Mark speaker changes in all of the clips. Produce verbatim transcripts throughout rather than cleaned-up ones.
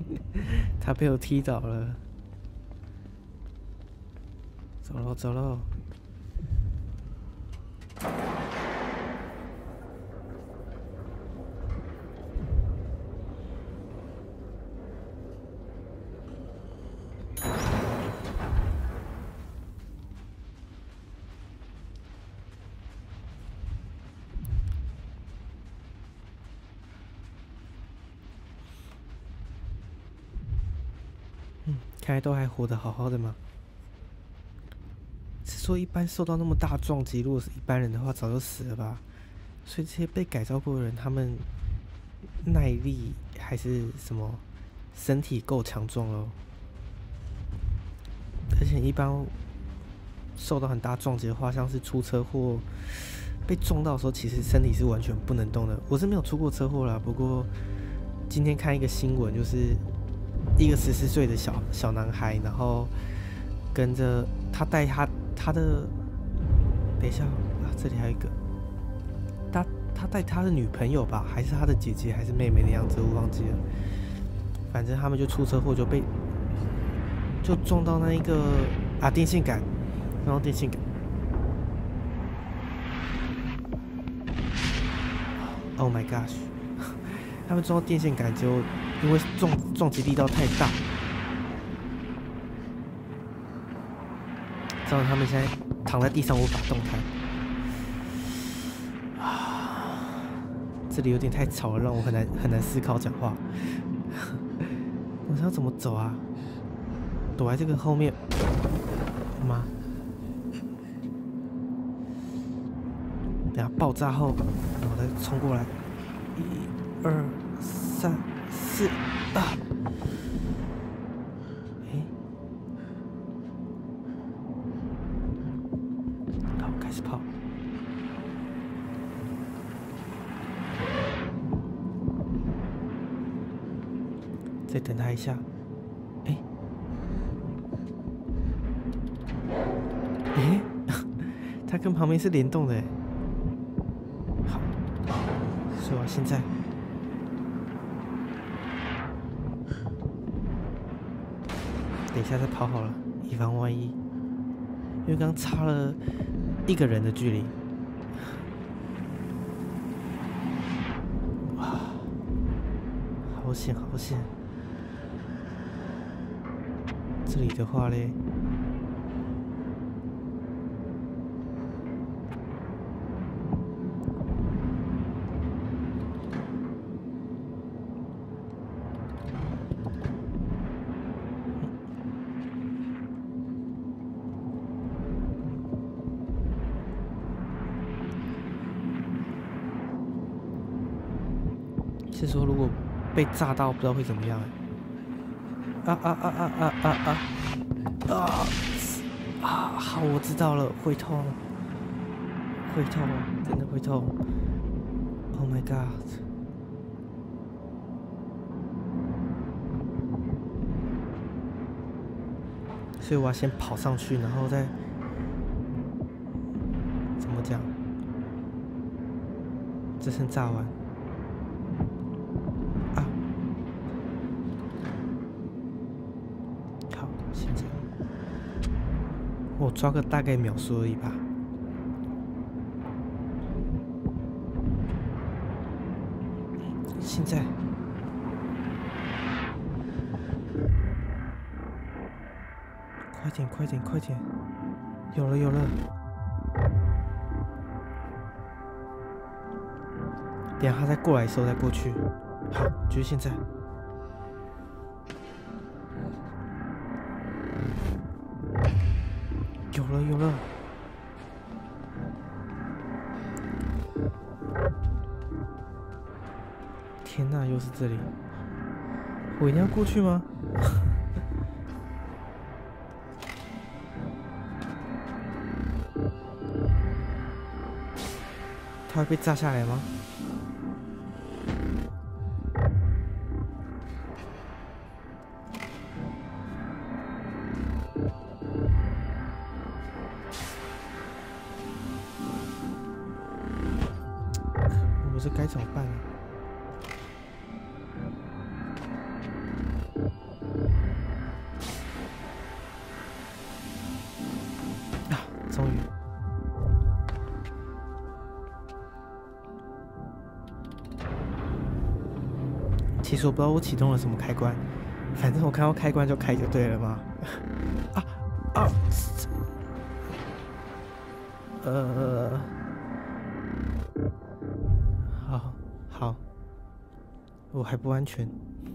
Speaker 1: 他被我踢倒了。走喽，走喽。嗯，看来都还活得好好的嘛。是说一般受到那么大撞击，如果是一般人的话，早就死了吧？所以这些被改造过的人，他们耐力还是什么，身体够强壮咯。而且一般受到很大撞击的话，像是出车祸被撞到的时候，其实身体是完全不能动的。我是没有出过车祸啦，不过今天看一个新闻，就是一个十四岁的小小男孩，然后跟着他带他他的，等一下啊，这里还有一个，他他带他的女朋友吧，还是他的姐姐还是妹妹的样子，我忘记了。反正他们就出车祸，就被就撞到那一个啊电线杆，然后电线杆 ，Oh my gosh！ 他们撞到电线杆之后，因为撞撞击力道太大，造成他们现在躺在地上无法动弹。啊，这里有点太吵了，让我很难很难思考讲话。我想要怎么走啊？躲在这个后面吗？等下爆炸后，然后再冲过来，一、二、三、四啊！哎，好，开始跑。再等他一下。哎，哎，它跟旁边是联动的哎。好，所以我现在等一下再跑好了，以防万一。因为刚差了一个人的距离。哇，好险好险！这里的话嘞，是说如果被炸到，不知道会怎么样哎。啊啊啊啊啊啊啊！啊啊！好，我知道了，会痛，会痛，真的会痛。Oh my god！ 所以我要先跑上去，然后再怎么讲？这声炸完啊！好，现在我抓个大概秒数而已吧。现在，快点，快点，快点！有了，有了！等下他再过来的时候再过去。好，就是现在。有了，有了！天哪，又是这里！我一定要过去吗？他会被炸下来吗？我这该怎么办呢？ 其实我不知道我启动了什么开关，反正我看到开关就开就对了嘛。啊啊！呃，好，好，我还不安全。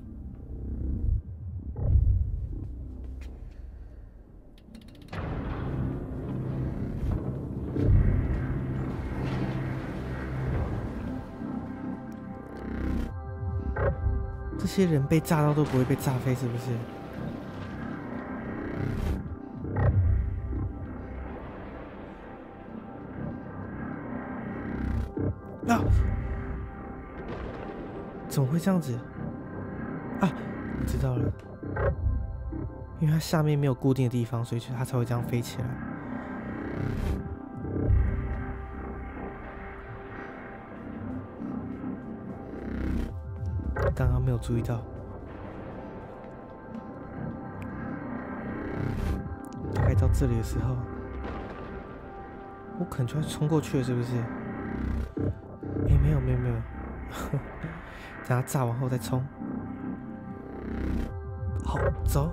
Speaker 1: 这些人被炸到都不会被炸飞，是不是？啊！怎么会这样子？啊！我知道了，因为它下面没有固定的地方，所以它才会这样飞起来。刚刚没有注意到，大概到这里的时候，我可能就要冲过去了，是不是？哎、欸，没有没有没有，等它炸完后再冲。好，走。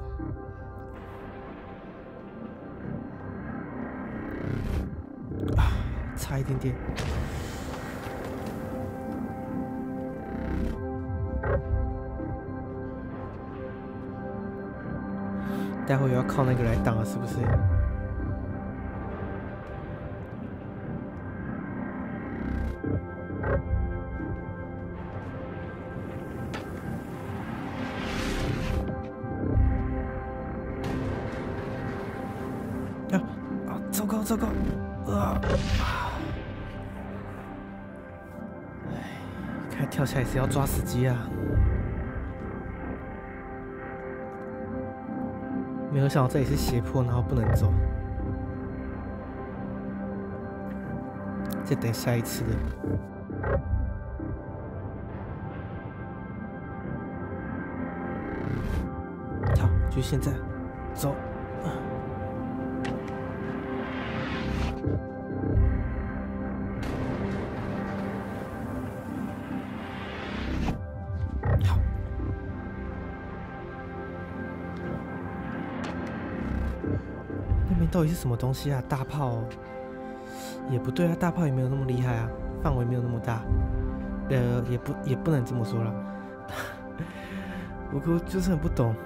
Speaker 1: 啊，差一点点。待会又要靠那个来挡了，是不是？啊啊！糟糕糟糕！啊！哎，看跳下来是要抓死机啊！没有想到这里是斜坡，然后不能走。再等下一次的。好，就现在，走。好。那边到底是什么东西啊？大炮、哦？也不对啊，大炮也没有那么厉害啊，范围没有那么大。呃，也不也不能这么说了。不过就是很不懂，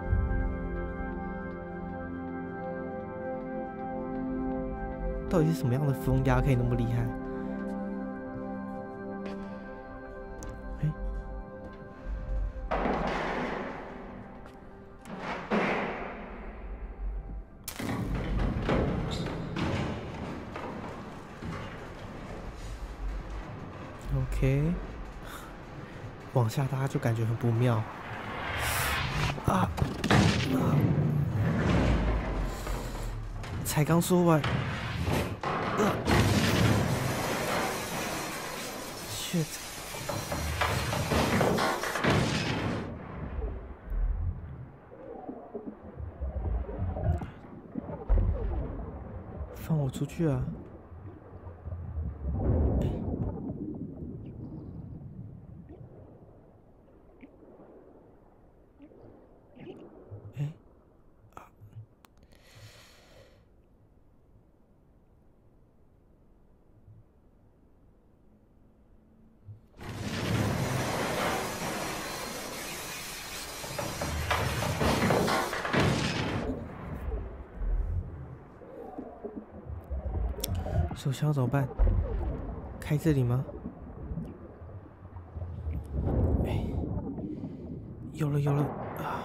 Speaker 1: 到底是什么样的风压可以那么厉害？哎、OK， 往下大家就感觉很不妙。啊！啊才刚说完。啊 ！shit！ 放我出去啊！手枪要怎么办？开这里吗？哎，有了有了啊！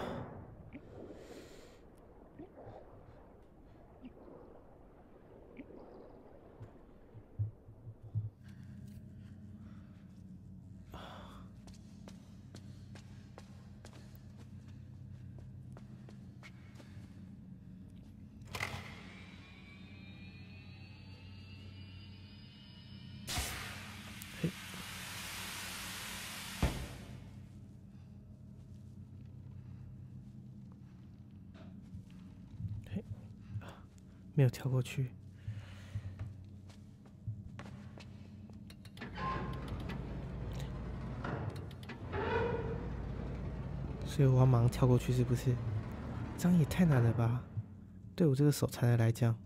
Speaker 1: 没有跳过去。 所以我要马上跳过去，是不是？这样也太难了吧？对我这个手残的来讲。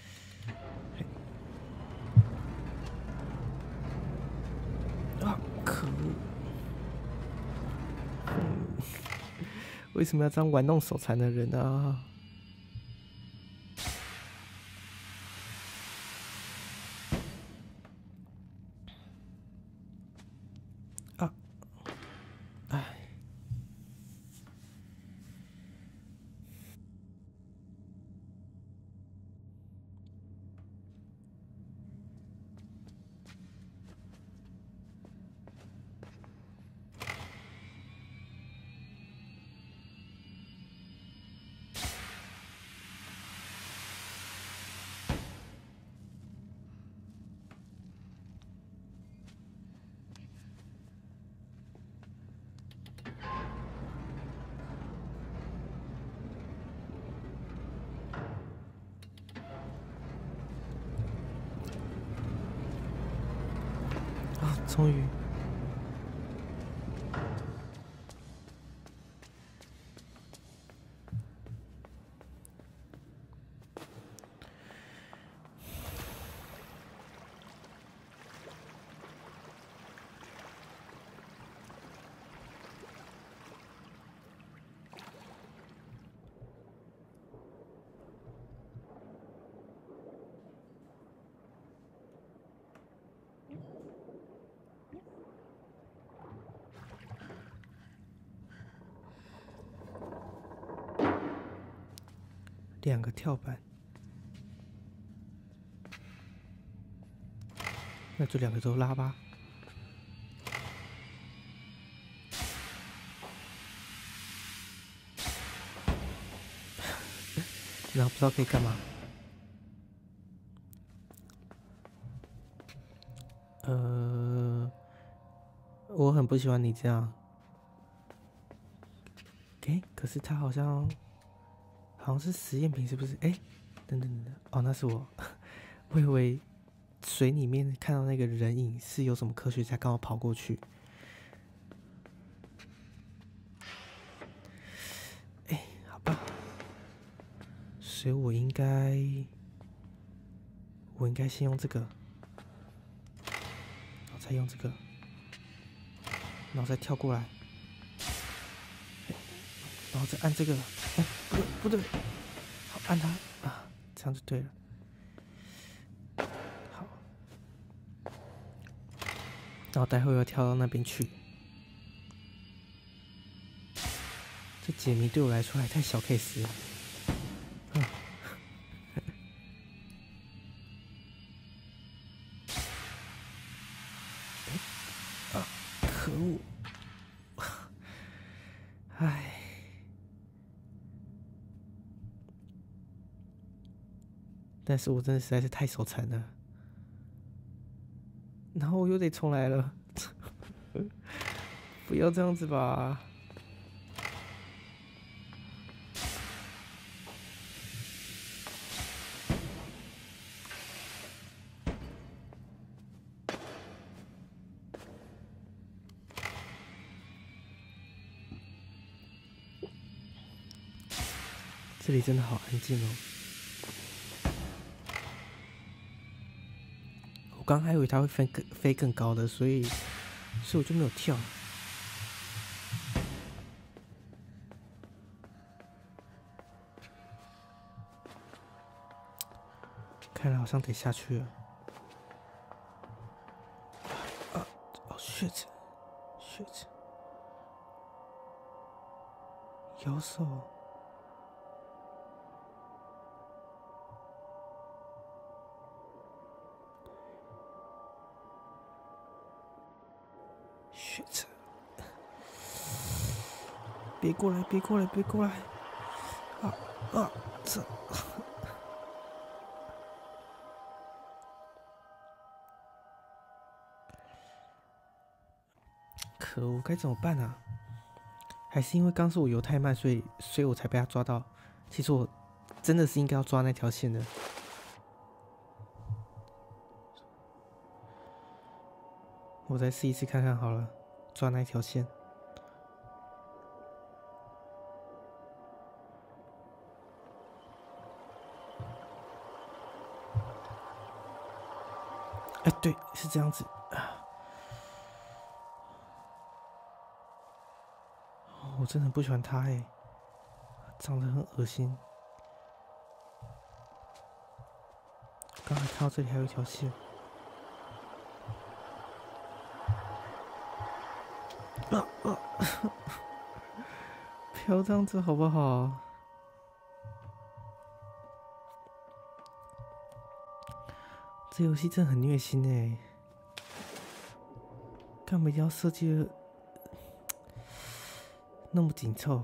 Speaker 1: 啊！可恶！嗯，为什么要这样玩弄手残的人啊？啊！哎。啊！终于。两个跳板，那就两个都拉吧。然后不知道可以干嘛。呃，我很不喜欢你这样。哎，可是他好像好像是实验品，是不是？哎，等等等等，哦，那是我。我以为水里面看到那个人影是有什么科学家刚好跑过去。哎，好吧，所以我应该，我应该先用这个，然后再用这个，然后再跳过来，然后再按这个。哎，不对不对，好，按它啊，这样就对了。好，然后待会要跳到那边去。这解谜对我来说还太小 case 了。嗯。啊！可恶！唉。但是我真的实在是太手残了，然后我又得重来了。不要这样子吧。这里真的好安静哦。我刚还以为它会飞更飞更高的，所以所以我就没有跳。看来好像得下去了。啊！哦 ，shit shit， 摇手。shit， 别过来！别过来！别过来！啊啊！这。可恶，该怎么办啊？还是因为刚是我游太慢，所以所以我才被他抓到。其实我真的是应该要抓那条线的。我再试一次看看好了，抓那条线。 对，是这样子。我真的很不喜欢它哎，长得很恶心。刚才看到这里还有一条线。啊啊！不要这样子好不好？这游戏真的很虐心哎！干嘛一定要设计的那么紧凑？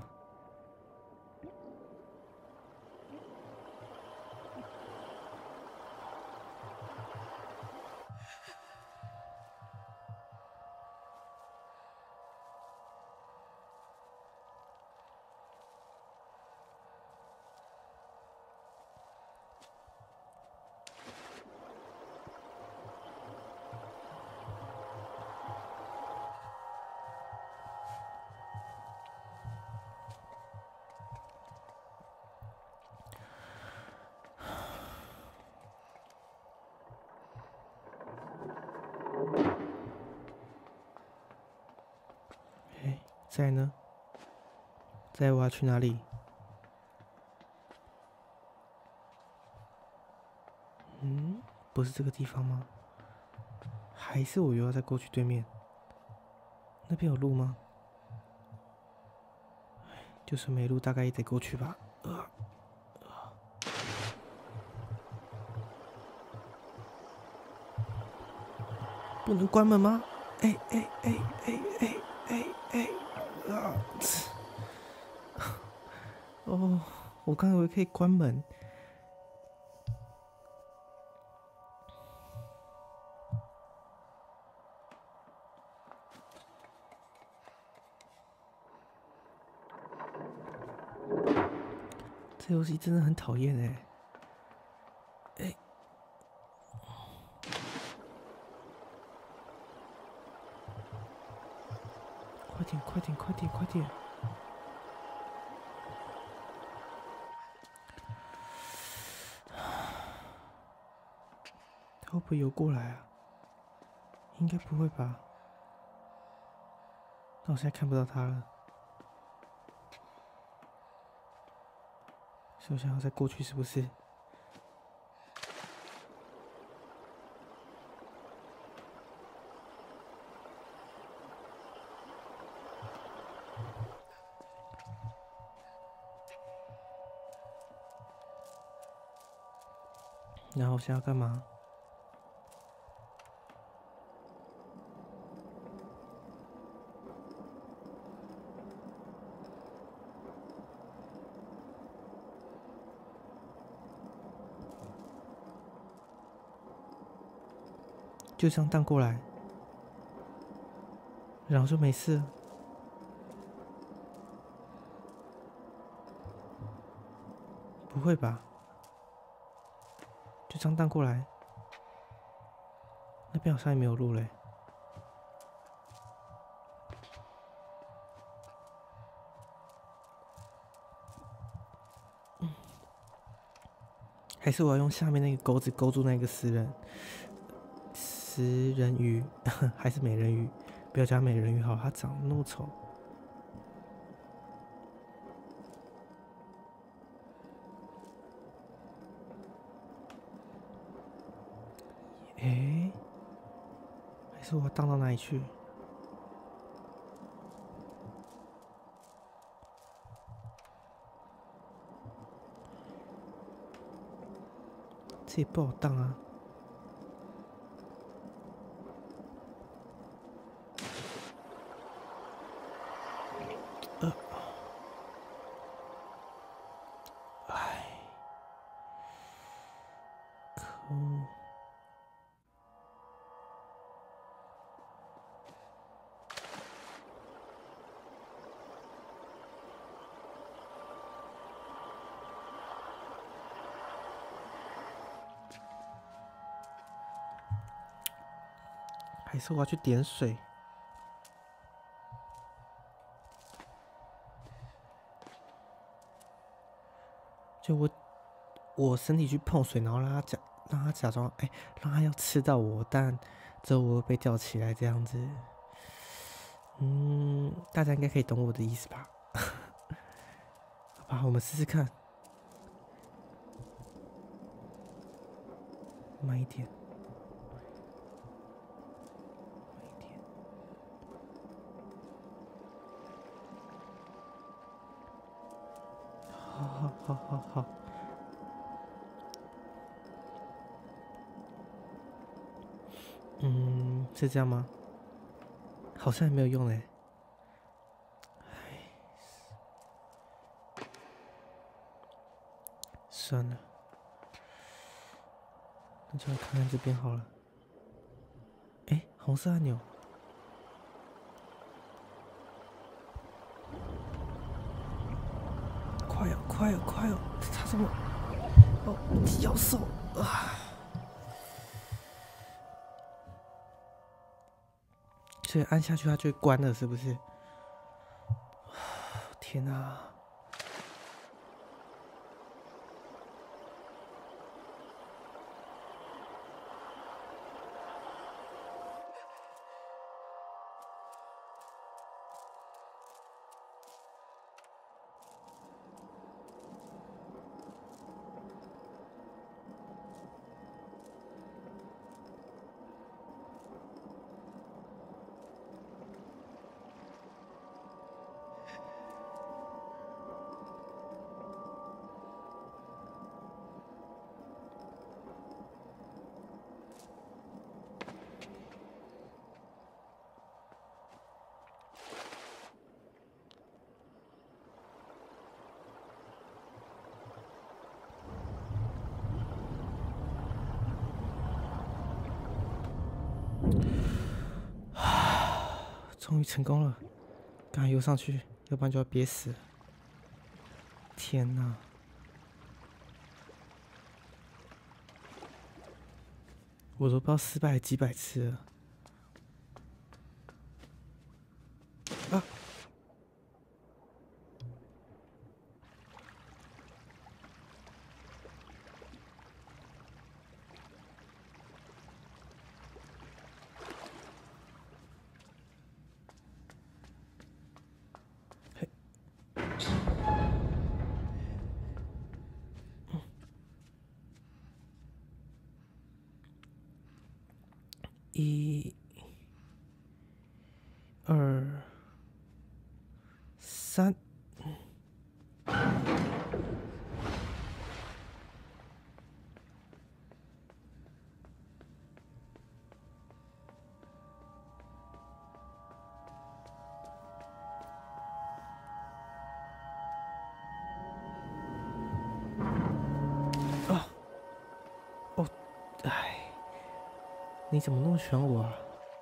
Speaker 1: 哎，在呢？在我要去哪里？嗯，不是这个地方吗？还是我又要再过去对面？那边有路吗？就算没路，大概也得过去吧。呃，不能关门吗？哎哎哎哎哎哎哎！啊！哦，我刚以为可以关门。这游戏真的很讨厌哎！哎，快点快点快点快点！他会不会游过来啊？应该不会吧？那我现在看不到他了，所以我想要再过去，是不是？然后我现在要干嘛？就这样荡过来，然后就没事了。不会吧？就这样荡过来，那边好像也没有路嘞。嗯，还是我要用下面那个钩子勾住那个食人食人鱼，还是美人鱼？不要加美人鱼好，它长得那么丑。诶，还是我要荡到哪里去？这也不好荡啊。呃，唉，可恶！还是我要去点水？就我我身体去碰水，然后让它讲让他假装，哎、欸，让他要吃到我，但之后我被吊起来这样子。嗯，大家应该可以懂我的意思吧？好吧，我们试试看，慢一点。好好好好好，嗯，是这样吗？好像也没有用哎。算了，那就来看看这边好了。哎、欸，红色按钮，快哦，快哦，快哦！他怎么？哦，咬手啊！所以按下去它就会关了，是不是？天哪、啊！终于成功了，赶快游上去，要不然就要憋死了。天哪！我都不知道失败几百次了。啊！嘿，一、二、三。啊！哦，哎，你怎么那么喜欢我啊？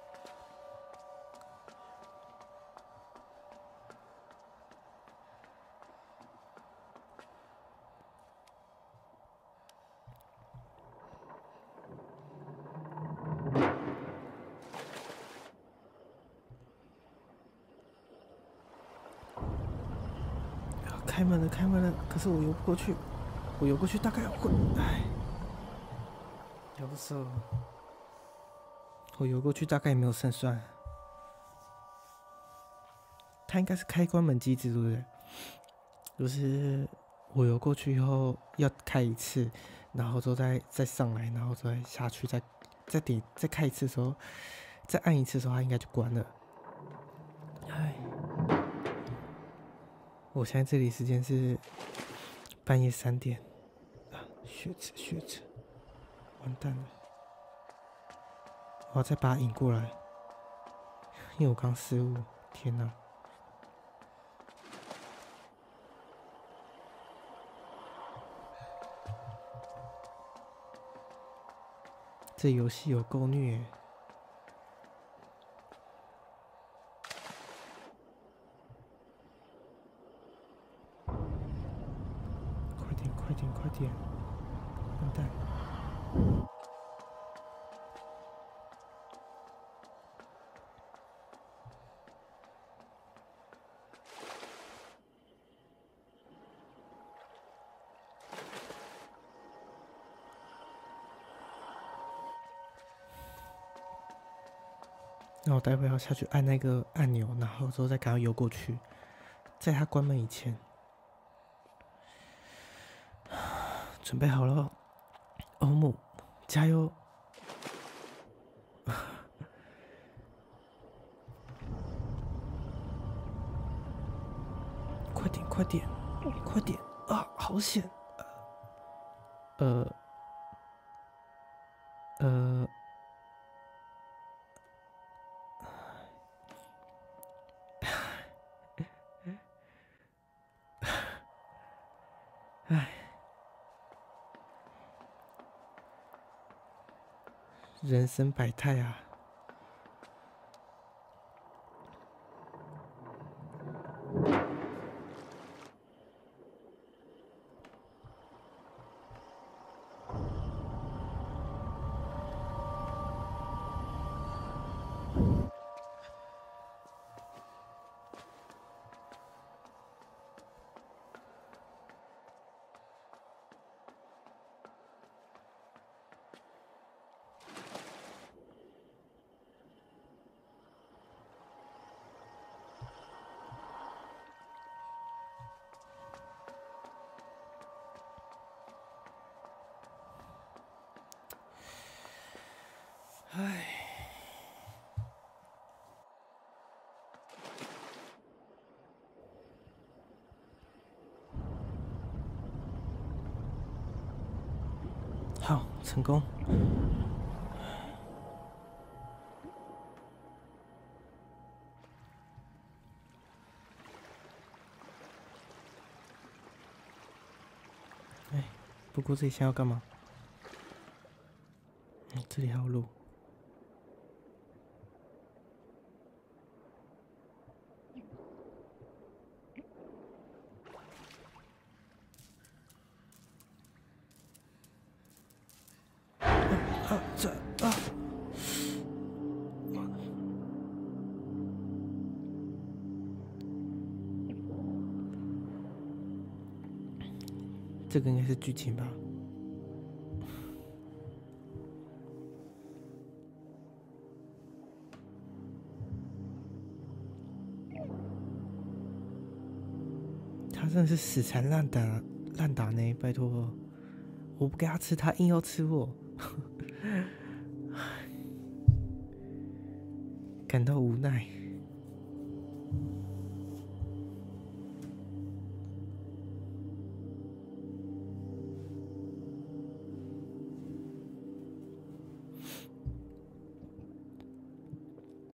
Speaker 1: 开门了，开门了！可是我游不过去，我游过去大概会……哎，游不走。我游过去大概也没有胜算。它应该是开关门机制，对不对？就是我游过去以后要开一次，然后之后再再上来，然后再下去，再再点再开一次的时候，再按一次的时候，它应该就关了。哎，我现在这里时间是半夜三点啊，血池血池，完蛋了！我要再把它引过来，因为我刚失误，天哪！这游戏有够虐。快点，快点，快点！完蛋！ 那我待会要下去按那个按钮，然后之后再赶快游过去，在他关门以前。准备好了，欧姆，加油！快点，快点，快点啊！好险！呃，呃，唉，人生百态啊！唉，好，成功。哎，不过这里先要干嘛？嗯，这里还有路。啊，这啊！这个应该是剧情吧？他真的是死缠烂打烂打呢！拜托，我不给他吃，他硬要吃我，感到无奈。